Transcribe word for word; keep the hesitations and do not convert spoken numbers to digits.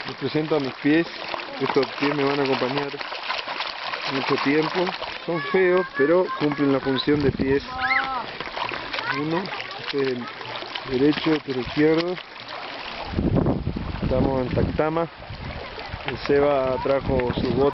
Les presento a mis pies. Estos pies me van a acompañar mucho tiempo. Son feos, pero cumplen la función de pies. Uno, este es el derecho, este es el izquierdo. Estamos en Tactama. El Seba trajo sus botas.